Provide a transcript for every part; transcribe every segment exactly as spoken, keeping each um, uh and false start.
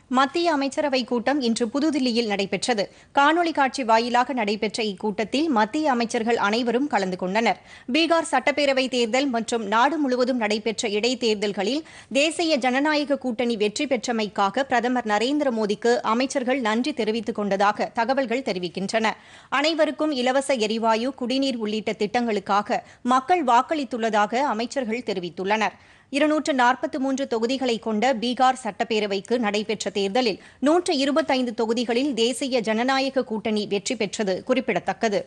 மத்திய அமைச்சரவை கூட்டம் இன்று புதுதில்லியில் நடைபெற்றது. காணொலி காட்சி வாயிலாக நடைபெற்ற இக்கூட்டத்தில் மத்திய அமைச்சர்கள் அனைவரும் கலந்து கொண்டனர். பீகார் சட்டப்பேரவைத் தேர்தல் மற்றும் நாடு முழுவதும் நடைபெற்ற இடைத்தேர்தல்களில் தேசிய ஜனநாயக கூட்டணி வெற்றி பெற்றமைக்காக பிரதமர் நரேந்திர மோடிக்கு அமைச்சர்கள் நன்றி தெரிவித்துக் கொண்டதாக தகவல்கள் தெரிவிக்கின்றன. அனைவருக்கும் இலவச எரிவாயு, குடிநீர் உள்ளிட்ட திட்டங்களுக்காக மக்கள் வாக்களித்துள்ளதாக அமைச்சர்கள் தெரிவித்துள்ளனர். இருநூற்று நாற்பத்தி மூன்று தொகுதிகளை கொண்ட பீகார் சட்டப்பேரவைக்கு நடைபெற்ற தேர்தலில் நூற்று இருபத்தைந்து தொகுதிகளில் தேசிய ஜனநாயக கூட்டணி வெற்றி பெற்றது குறிப்பிடத்தக்கது.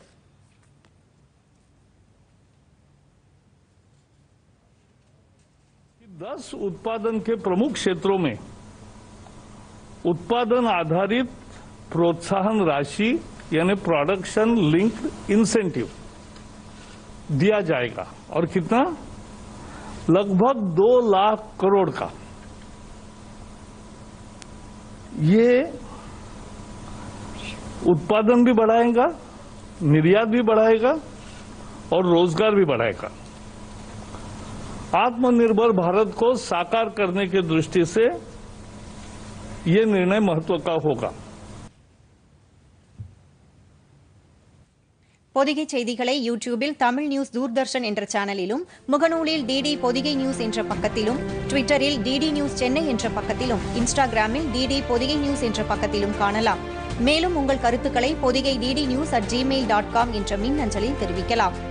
दस उत्पादन के प्रमुख क्षेत्रों में उत्पादन आधारित प्रोत्साहन राशि यानी प्रोडक्शन लिंक्ड इंसेंटिव दिया जाएगा और कितना लगभग दो लाख करोड़ का। ये उत्पादन भी बढ़ाएगा, निर्यात भी बढ़ाएगा और रोजगार भी बढ़ाएगा। आत्मनिर्भर भारत को साकार करने की दृष्टि से ये निर्णय महत्व का होगा। பொதிகை செய்திகளை யூடியூபில் தமிழ் நியூஸ் தூர்தர்ஷன் என்ற சேனலிலும், முகநூலில் டிடி பொதிகை நியூஸ் என்ற பக்கத்திலும், ட்விட்டரில் டிடி நியூஸ் சென்னை என்ற பக்கத்திலும், இன்ஸ்டாகிராமில் டிடி பொதிகை நியூஸ் என்ற பக்கத்திலும் காணலாம். மேலும் உங்கள் கருத்துக்களை Podhigai DD news at Gmail dot com என்ற மின்னஞ்சலில் தெரிவிக்கலாம்.